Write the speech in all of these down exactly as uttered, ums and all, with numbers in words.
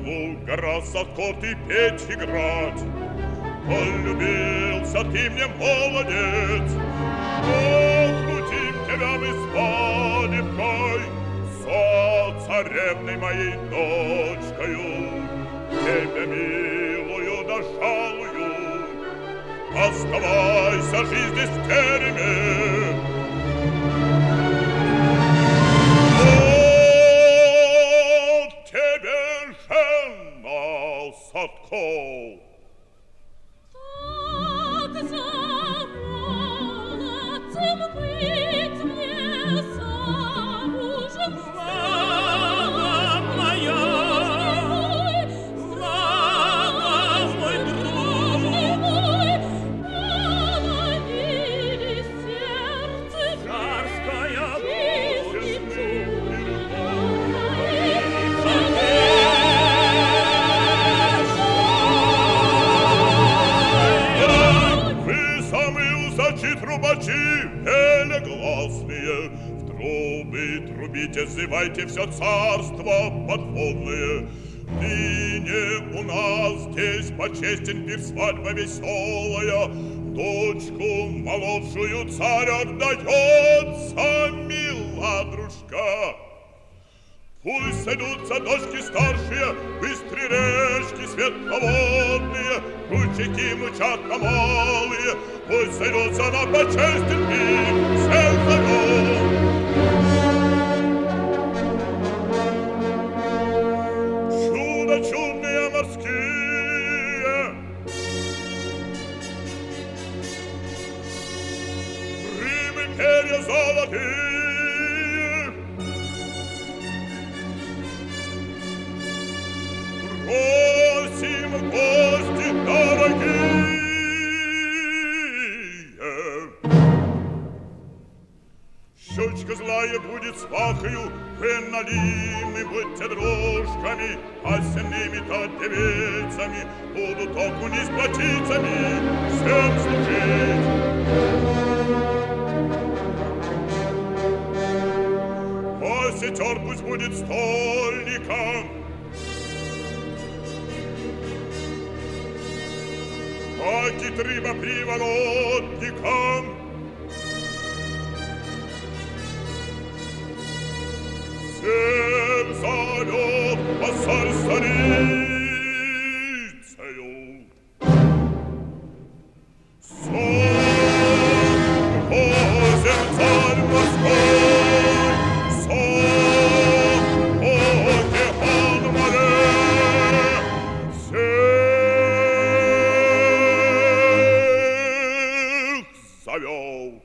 звук, гораздо кот и петь, играть. Полюбился ты мне, молодец, покрутим тебя мы с Вадимкой, со царевной моей дочкою. Тебя, милую, дожалую, оставайся жить здесь в тереме. Вот тебе жена, Садко. Так за молодцем быть мне замужем, слава моя. Трубачи велегласные, в трубы трубите, зывайте все царство подводное. Ныне у нас здесь почестен пир, свадьба веселая, дочку молодшую царь отдается, миладрушка. Пусть сойдутся дочки старшие, быстрые речки светловодные, ручейки мчатно малые, пусть сойдутся на почестен пир всех народов. Чудо чудные морские, рыбы перья золотые, просим, гости дорогие. Щечка злая будет свахою, вы налимы будьте дружками, а сенными-то девицами будут окуни с платицами всем служить. А сетер пусть будет стольником, а китрыба приворотником. Всем зовет посоль столицею. Сон грозен царь морской, сон океан море, всех зовет.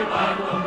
Барду